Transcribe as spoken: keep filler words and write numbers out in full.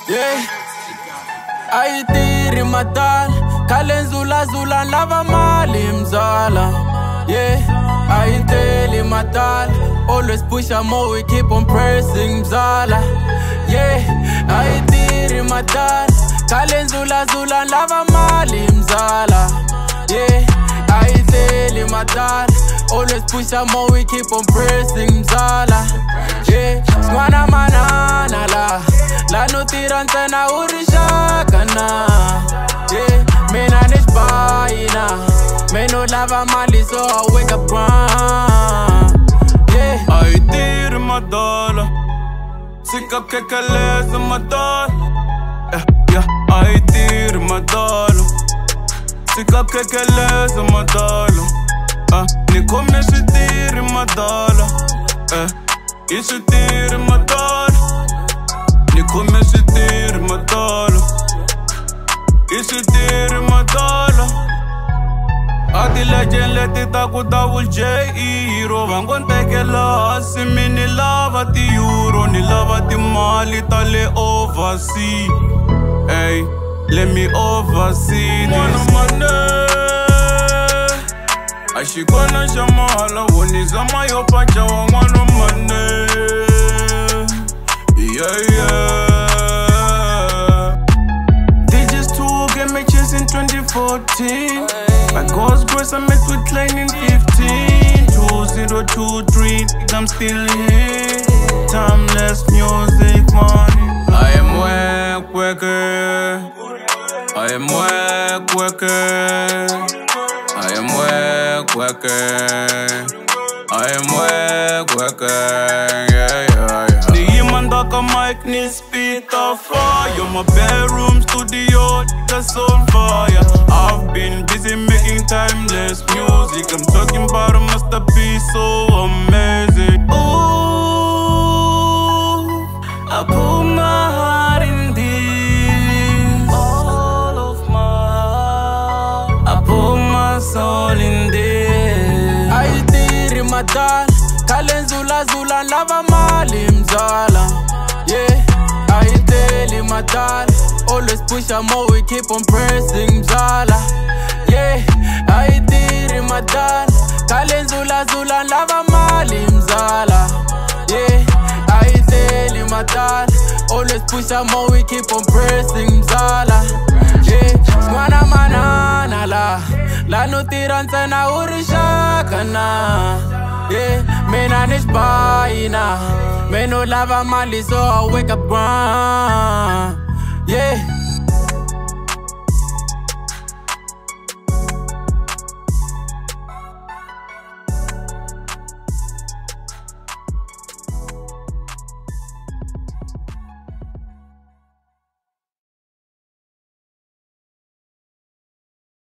Yeah, a yi tirhi madala khale ndzulazula lava mali mzala. Yeah, a yi teli madala, always push more, we keep on pressing mzala. Yeah, a yi tirhi madala khale ndzulazula lava mali mzala. Yeah, a yi teli madala, always push more, we keep on pressing mzala. Yeah, swana manana la la no tira ntsena u ri xaka na. Yeah, mina ni xbayina, me no lava mali so I wake up wrong. Yeah, a yi tirhi madala, tshika ku khekeleza madala. Yeah, yeah, a yi tirhi madala, tshika ku khekeleza madala. Ah, ni khome switirhi madala, eh, i switirhi madala. Ni khome switirhi madala, i switirhi madala. A ti legend leti ta ku double J hero va ngo ni tekela hansi, mi ni lava ti euro, ni lava timali ta le overseas. Hey, let me oversee this. Mane a xikona xa mahala wo ni zama yo pacha wa n'wana mane. Yeah, yeah. They just two get me chasing twenty fourteen. By God's grace I met with Klein in fifteen. Two zero two three, I'm still here. Timeless music money. I am work worker, I am work worker, I am work worker, I am work worker. Yeah, yeah, yeah. The mandaka mic ni spit of fire. My bedroom studio, that's on fire. I've been busy making timeless music. I'm talking about a masterpiece so amazing. Ooh, I put my heart in this, all of my heart. I put my soul in this. a yi tirhi madala khale ndzulazula lava mali mzala. Yeah, a yi teli madala, always push more, we keep on pressing mzala. Yeah, a yi tirhi madala khale ndzulazula lava mali mzala. Yeah, a yi teli madala, always push more, we keep on pressing mzala. Yeah, swana manana la la no tira ntsena u ri xaka na. Yeah, mina ni xbayina, me no lava mali so I wake up wrong. Yeah.